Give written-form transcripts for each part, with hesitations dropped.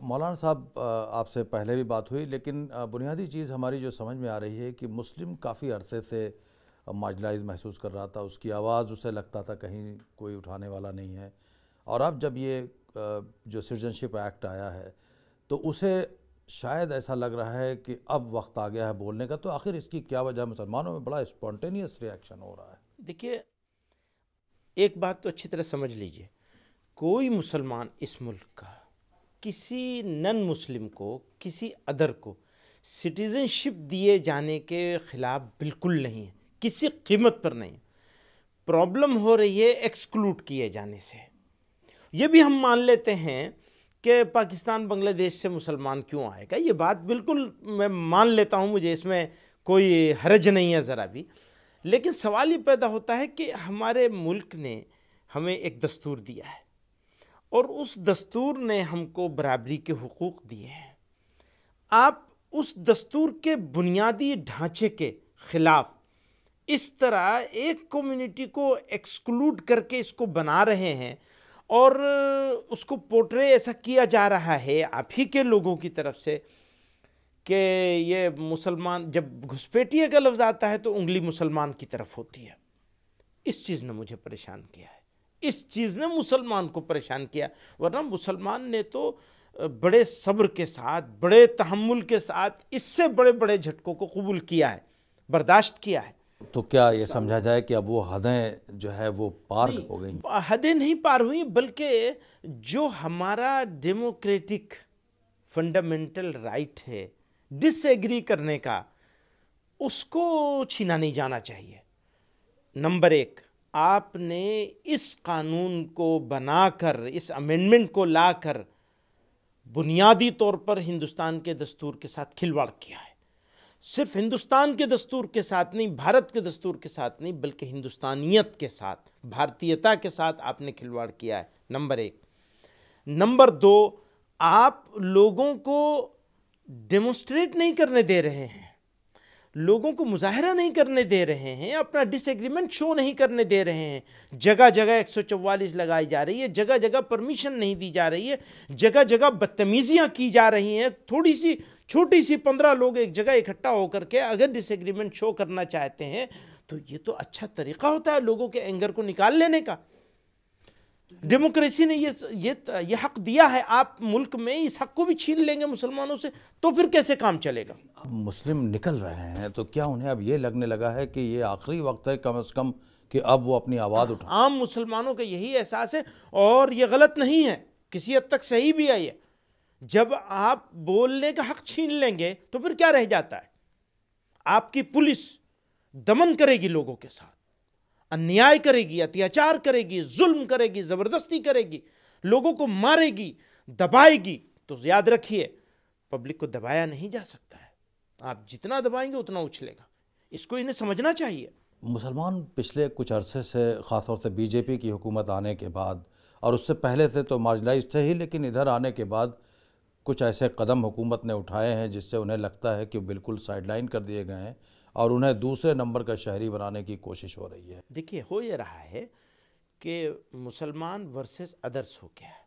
मौलाना साहब, आपसे पहले भी बात हुई, लेकिन बुनियादी चीज़ हमारी जो समझ में आ रही है कि मुस्लिम काफ़ी अरसे से मार्जिनलाइज महसूस कर रहा था, उसकी आवाज़ उसे लगता था कहीं कोई उठाने वाला नहीं है। और अब जब ये जो सिटीजनशिप एक्ट आया है तो उसे शायद ऐसा लग रहा है कि अब वक्त आ गया है बोलने का। तो आखिर इसकी क्या वजह? मुसलमानों में बड़ा स्पॉन्टेनियस रिएक्शन हो रहा है। देखिए, एक बात तो अच्छी तरह समझ लीजिए, कोई मुसलमान इस मुल्क का किसी नन मुस्लिम को, किसी अदर को सिटीज़नशिप दिए जाने के ख़िलाफ़ बिल्कुल नहीं है, किसी कीमत पर नहीं। प्रॉब्लम हो रही है एक्सक्लूड किए जाने से। ये भी हम मान लेते हैं कि पाकिस्तान बांग्लादेश से मुसलमान क्यों आएगा, ये बात बिल्कुल मैं मान लेता हूँ, मुझे इसमें कोई हर्ज नहीं है ज़रा भी। लेकिन सवाल ये पैदा होता है कि हमारे मुल्क ने हमें एक दस्तूर दिया है और उस दस्तूर ने हमको बराबरी के हुकूक दिए हैं। आप उस दस्तूर के बुनियादी ढांचे के ख़िलाफ़ इस तरह एक कम्युनिटी को एक्सक्लूड करके इसको बना रहे हैं और उसको पोर्ट्रे ऐसा किया जा रहा है आप ही के लोगों की तरफ से कि ये मुसलमान, जब घुसपैठिए का लफ्ज़ आता है तो उंगली मुसलमान की तरफ होती है। इस चीज़ ने मुझे परेशान किया है, इस चीज़ ने मुसलमान को परेशान किया। वरना मुसलमान ने तो बड़े सब्र के साथ, बड़े तहम्मुल के साथ इससे बड़े बड़े झटकों को कबूल किया है, बर्दाश्त किया है। तो क्या ये समझा जाए कि अब वो हदें जो है वो पार हो गई? हदें नहीं पार हुई, बल्कि जो हमारा डेमोक्रेटिक फंडामेंटल राइट है डिसएग्री करने का, उसको छीना नहीं जाना चाहिए। नंबर एक, आपने इस कानून को बनाकर, इस अमेंडमेंट को लाकर बुनियादी तौर पर हिंदुस्तान के दस्तूर के साथ खिलवाड़ किया है। सिर्फ हिंदुस्तान के दस्तूर के साथ नहीं, भारत के दस्तूर के साथ नहीं, बल्कि हिंदुस्तानियत के साथ, भारतीयता के साथ आपने खिलवाड़ किया है, नंबर एक। नंबर दो, आप लोगों को डेमोन्स्ट्रेट नहीं करने दे रहे हैं, लोगों को मुजाहरा नहीं करने दे रहे हैं, अपना डिसएग्रीमेंट शो नहीं करने दे रहे हैं। जगह जगह 144 लगाई जा रही है, जगह जगह परमिशन नहीं दी जा रही है, जगह जगह बदतमीजियां की जा रही हैं। थोड़ी सी छोटी सी 15 लोग एक जगह इकट्ठा होकर के अगर डिसएग्रीमेंट शो करना चाहते हैं तो ये तो अच्छा तरीका होता है लोगों के एंगर को निकाल लेने का। डेमोक्रेसी ने ये हक दिया है, आप मुल्क में इस हक को भी छीन लेंगे मुसलमानों से तो फिर कैसे काम चलेगा? अब मुस्लिम निकल रहे हैं तो क्या उन्हें अब ये लगने लगा है कि ये आखिरी वक्त है कम से कम कि अब वो अपनी आवाज़ उठा? आम मुसलमानों का यही एहसास है और ये गलत नहीं है, किसी हद तक सही भी है ये। जब आप बोलने का हक छीन लेंगे तो फिर क्या रह जाता है? आपकी पुलिस दमन करेगी लोगों के साथ, अन्याय करेगी, अत्याचार करेगी, जुल्म करेगी, ज़बरदस्ती करेगी, लोगों को मारेगी, दबाएगी। तो याद रखिए, पब्लिक को दबाया नहीं जा सकता है, आप जितना दबाएंगे उतना उछलेगा। इसको इन्हें समझना चाहिए। मुसलमान पिछले कुछ अरसे से, ख़ासतौर से बीजेपी की हुकूमत आने के बाद, और उससे पहले से तो मार्जिनलाइज थे ही, लेकिन इधर आने के बाद कुछ ऐसे कदम हुकूमत ने उठाए हैं जिससे उन्हें लगता है कि बिल्कुल साइडलाइन कर दिए गए हैं और उन्हें दूसरे नंबर का शहरी बनाने की कोशिश हो रही है। देखिए, हो ये रहा है कि मुसलमान वर्सेस अदर्स हो गया है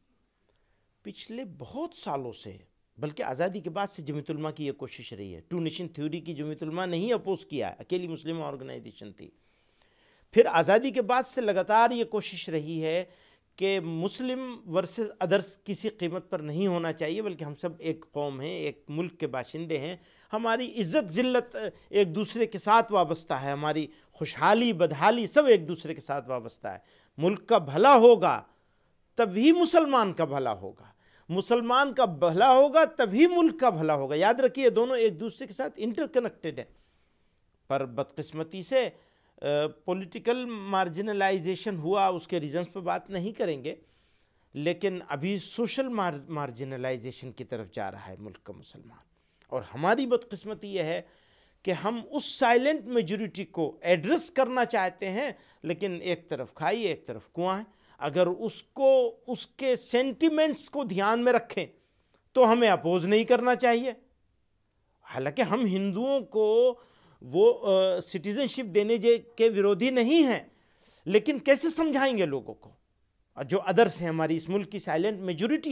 पिछले बहुत सालों से, बल्कि आज़ादी के बाद से जमीयत उलमा की ये कोशिश रही है। टू नेशन थ्योरी की जमीयत उलमा ने ही अपोज किया है, अकेली मुस्लिम ऑर्गेनाइजेशन थी। फिर आज़ादी के बाद से लगातार ये कोशिश रही है कि मुस्लिम वर्सेस अदर्स किसी कीमत पर नहीं होना चाहिए, बल्कि हम सब एक कौम हैं, एक मुल्क के बाशिंदे हैं, हमारी इज़्ज़त ज़िल्लत एक दूसरे के साथ वाबस्ता है, हमारी खुशहाली बदहाली सब एक दूसरे के साथ वाबस्ता है। मुल्क का भला होगा तभी मुसलमान का भला होगा, मुसलमान का भला होगा तभी मुल्क का भला होगा। याद रखिए, दोनों एक दूसरे के साथ इंटरकनेक्टेड हैं। पर बदकिस्मती से पॉलिटिकल मार्जिनलाइजेशन हुआ, उसके रीजंस पर बात नहीं करेंगे, लेकिन अभी सोशल मार्जिनलाइजेशन की तरफ जा रहा है मुल्क का मुसलमान। और हमारी बदकिस्मती यह है कि हम उस साइलेंट मेजॉरिटी को एड्रेस करना चाहते हैं, लेकिन एक तरफ खाई एक तरफ कुआं है। अगर उसको, उसके सेंटिमेंट्स को ध्यान में रखें तो हमें अपोज नहीं करना चाहिए। हालांकि हम हिंदुओं को वो सिटीजनशिप देने के विरोधी नहीं हैं, लेकिन कैसे समझाएंगे लोगों को? जो अदर्स हैं, हमारी इस मुल्क की साइलेंट मेजॉरिटी है,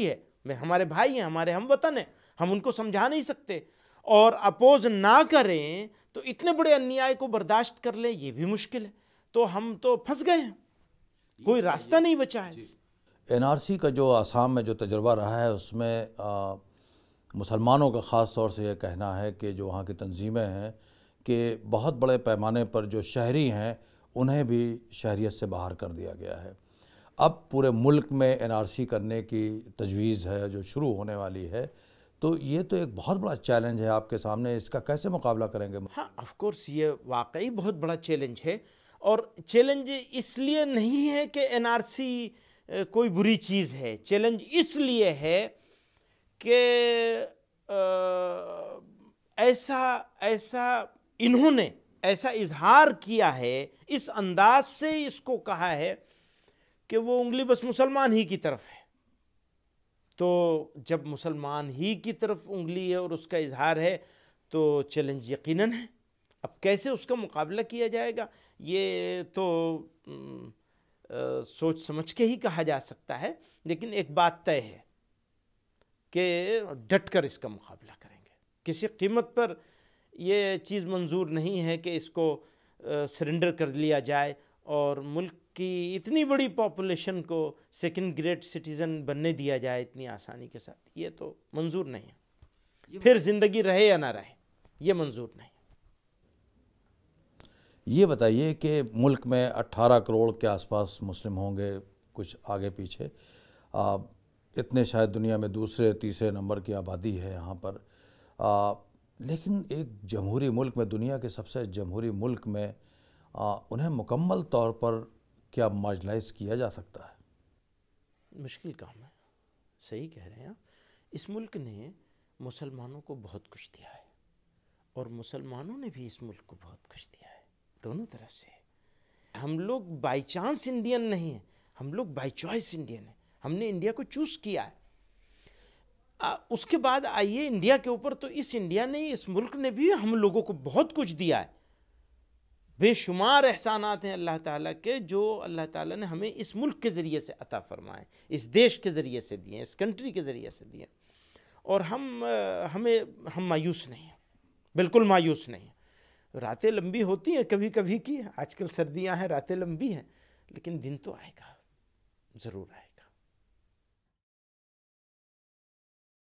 में हमारे भाई हैं, हमारे हम वतन हैं, हम उनको समझा नहीं सकते, और अपोज ना करें तो इतने बड़े अन्याय को बर्दाश्त कर लें, ये भी मुश्किल है। तो हम तो फंस गए हैं, कोई रास्ता नहीं बचा है। एनआरसी का जो आसाम में जो तजुर्बा रहा है उसमें मुसलमानों का ख़ास तौर से ये कहना है कि जो वहाँ की तंजीमें हैं कि बहुत बड़े पैमाने पर जो शहरी हैं उन्हें भी शहरियत से बाहर कर दिया गया है। अब पूरे मुल्क में एनआरसी करने की तजवीज़ है जो शुरू होने वाली है, तो ये तो एक बहुत बड़ा चैलेंज है आपके सामने, इसका कैसे मुकाबला करेंगे? हाँ, ऑफ कोर्स ये वाकई बहुत बड़ा चैलेंज है, और चैलेंज इसलिए नहीं है कि एनआरसी कोई बुरी चीज़ है, चैलेंज इसलिए है कि ऐसा इन्होंने ऐसा इजहार किया है, इस अंदाज से इसको कहा है कि वो उंगली बस मुसलमान ही की तरफ है। तो जब मुसलमान ही की तरफ उंगली है और उसका इजहार है तो चैलेंज यकीनन है। अब कैसे उसका मुकाबला किया जाएगा ये तो सोच समझ के ही कहा जा सकता है, लेकिन एक बात तय है कि डट कर इसका मुकाबला करेंगे। किसी कीमत पर ये चीज़ मंजूर नहीं है कि इसको सरेंडर कर लिया जाए और मुल्क की इतनी बड़ी पॉपुलेशन को सेकंड ग्रेड सिटीज़न बनने दिया जाए इतनी आसानी के साथ, ये तो मंजूर नहीं है। फिर ज़िंदगी रहे या ना रहे, ये मंजूर नहीं। ये बताइए कि मुल्क में 18 करोड़ के आसपास मुस्लिम होंगे, कुछ आगे पीछे, इतने शायद दुनिया में दूसरे तीसरे नंबर की आबादी है यहाँ पर, लेकिन एक जमहूरी मुल्क में, दुनिया के सबसे जमहूरी मुल्क में उन्हें मुकम्मल तौर पर क्या मार्जिनलाइज किया जा सकता है? मुश्किल काम है, सही कह रहे हैं आप। इस मुल्क ने मुसलमानों को बहुत कुछ दिया है और मुसलमानों ने भी इस मुल्क को बहुत कुछ दिया है, दोनों तरफ से। हम लोग बाई चांस इंडियन नहीं हैं, हम लोग बाई चॉइस इंडियन हैं। हमने इंडिया को चूज़ किया है। उसके बाद आइए इंडिया के ऊपर, तो इस इंडिया ने, इस मुल्क ने भी हम लोगों को बहुत कुछ दिया है। बेशुमार एहसानात हैं अल्लाह ताला के, जो अल्लाह ताला ने हमें इस मुल्क के ज़रिए से अता फरमाए, इस देश के ज़रिए से दिए, इस कंट्री के ज़रिए से दिए। और हम मायूस नहीं हैं, बिल्कुल मायूस नहीं हैं। रातें लंबी होती हैं कभी कभी की, आजकल सर्दियां हैं, रातें लंबी हैं, लेकिन दिन तो आएगा, ज़रूर आएगा।